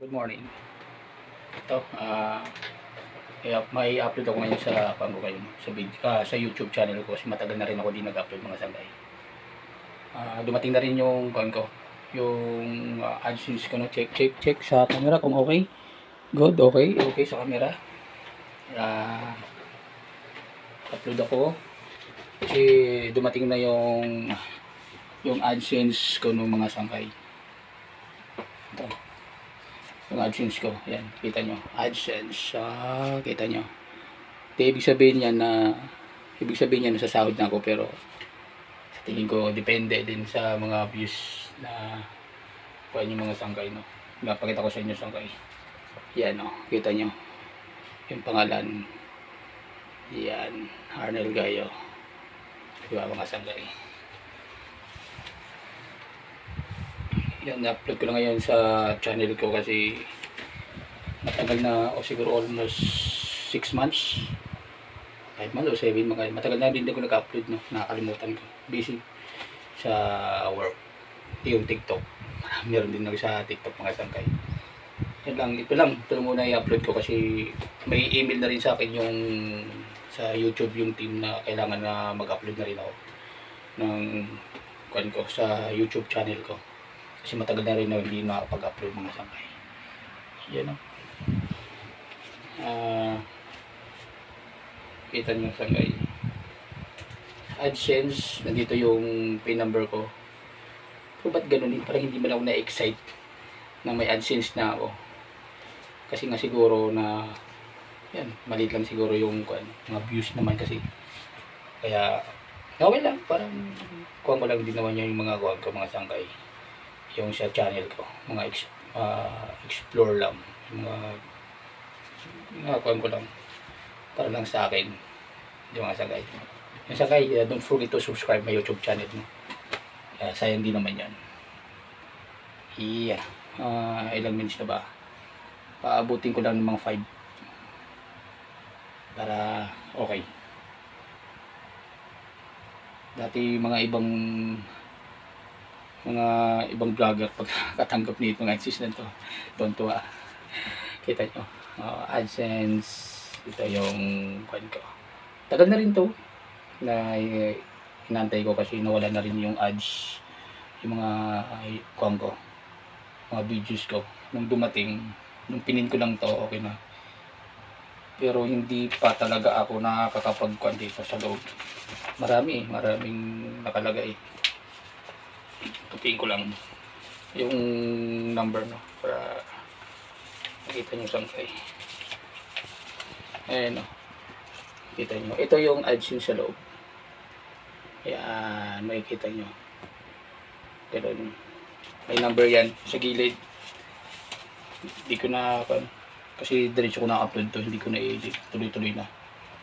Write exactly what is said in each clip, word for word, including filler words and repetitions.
Good morning. Ito, ah, uh, may upload ako ngayon sa pang ko ngayon sa video, ah, sa YouTube channel ko kasi matagal na rin ako din nag-upload mga sangkay. Ah, dumating na rin yung pang ko, yung uh, AdSense ko no, check check check sa camera kung okay. Good, okay, okay sa camera. Ah, upload ako kasi dumating na yung yung AdSense ko no mga sangkay. Ito. Yung AdSense ko, yan, kita nyo, AdSense, ah, kita nyo. Di, ibig sabihin yan na, ibig sabihin yan na sasahod na ako, pero sa tingin ko, depende din sa mga views na kuha yung mga sangkay, no. Napakita ko sa inyo sangkay. Yan, no, kita nyo. Yung pangalan, yan, Arnel Gayo. Diba, mga sangkay. Yan, na-upload ko na ngayon sa channel ko kasi matagal na, o siguro almost six months five months o seven mga matagal na din ako nag-upload, no? Nakakalimutan ko, busy sa work. Yung TikTok, meron din ako sa TikTok mga sangkay. Yan lang, ito lang, ito lang muna i-upload ko kasi may email na rin sa akin yung sa YouTube, yung team na kailangan na mag-upload na rin ako ng kuan ko sa YouTube channel ko kasi matagal na rin na hindi nakapag-upload mga sangkay. Yan, no? Ah, uh, kita nyo sangkay. AdSense, nandito yung pin number ko. Pero ba't ganun eh? Parang hindi man ako na-excite na may AdSense na ako. Kasi nga siguro na yan, maliit lang siguro yung kuan, mga views naman kasi. Kaya okay lang, parang kuha ko lang din naman yung mga kuha ko, mga sangkay. Yung sa channel ko, mga ex, uh, explore lang, mga mga kuha ko lang para lang sa akin yung mga sangkay. Yung sangkay, uh, don't forget to subscribe my YouTube channel mo. Uh, sayang din naman yan. Iya, uh, ilang minutes na ba? Paabutin ko lang ng mga five para okay. Dati mga ibang mga ibang vlogger pag katanggap nito ng AdSense na to, tuntua. Kita nyo, uh, AdSense, ito yung kuan ko. Tagal na rin to na uh, inantay ko kasi nawala na rin yung ads, yung mga uh, kuan ko, mga videos ko. Nung dumating, nung pinin ko lang to, okay na. Pero hindi pa talaga ako nakakapag-kuan dito sa loob. Marami eh, maraming nakalagay. Tupiin ko lang yung number, no, para makita nyo sangkay. Ayan, no, kita nyo. Ito yung AdSense sa loob. Ayan, makikita nyo. Ganun. May number yan sa gilid. Hindi ko na, kasi diretso ko na-upload to, hindi ko na-edit. Tuloy-tuloy na.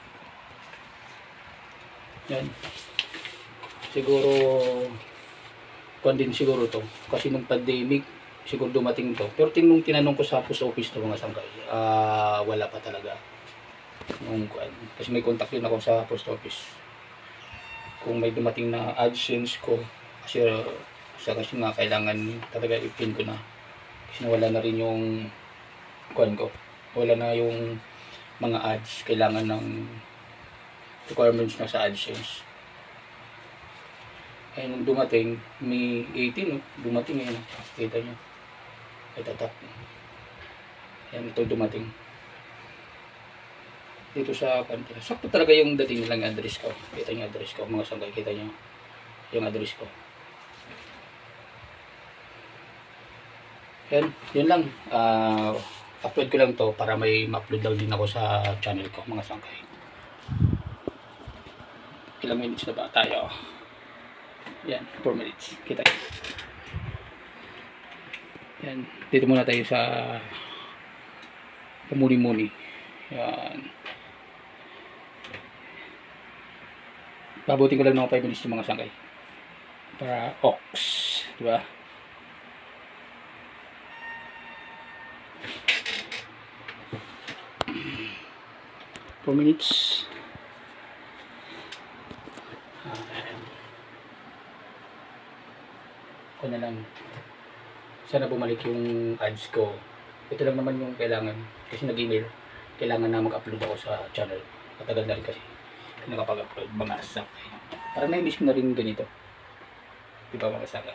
Yan. Siguro kuan din siguro to kasi nung pandemic siguro dumating to, pero tinong tinanong ko sa post office to mga sangkay, ah uh, wala pa talaga nung kuan kasi may contact din ako sa post office kung may dumating na AdSense ko kasi uh, sa kasi nga kailangan talaga i-pin ko na kasi nawala na rin yung kuan ko, wala na yung mga ads, kailangan ng requirements na sa AdSense. Ay nung dumating, May eighteen, no? Dumating yan, kita nyo. Ay tatak. Ayan, ito dumating. Dito sa kanila. Sakto talaga yung dating nilang address ko. Kita nyo address ko, mga sangkay, kita nyo yung address ko. Yan, yun lang. Uh, upload ko lang to para may ma-upload lang din ako sa channel ko, mga sangkay. Ilang minutes na ba tayo? Yan, four minutes. Kita nyo. Yan, dito muna tayo sa pamuni-muni. Yan. Babutin ko lang ng five minutes yung mga sangkay. Para ox, di ba? four minutes. Ko na lang sana bumalik yung ads ko ito lang naman yung kailangan. Kasi nag-email, kailangan na mag-upload ako sa channel. Matagal na rin kasi hindi nakapag-upload mga sangkay. Parang na-miss ko na rin ganito. Di ba mga sangkay?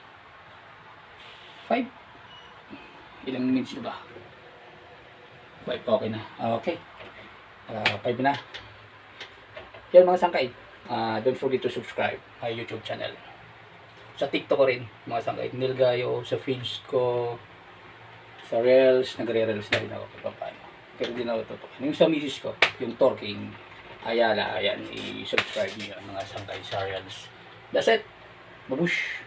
five. Ilang minutes na ba? five, okay na. Ah, okay. Uh, five na. Yan mga sangkay. Uh, don't forget to subscribe my YouTube channel. Sa TikTok ko rin, mga sangkay. Nilgayo, sa feeds ko, sa Reels, nagre-Reels na rin ako kung paano. Pero hindi na ako tutukan. Yung sa misis ko, yung Torking Ayala, ayan, i-subscribe niyo mga sangkay sa Reels. That's it. Babush!